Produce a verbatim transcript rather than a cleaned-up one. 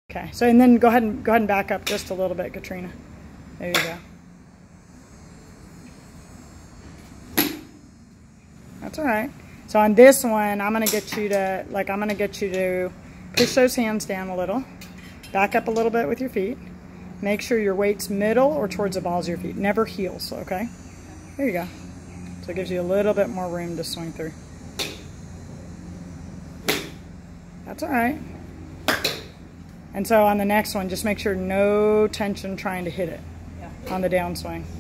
Okay, so and then go ahead and go ahead and back up just a little bit, Katrina. There you go. That's all right. So on this one, I'm gonna get you to like I'm gonna get you to push those hands down a little, back up a little bit with your feet. Make sure your weight's middle or towards the balls of your feet. Never heels, okay? There you go. So it gives you a little bit more room to swing through. That's all right. And so on the next one, just make sure no tension trying to hit it yeah. on the downswing.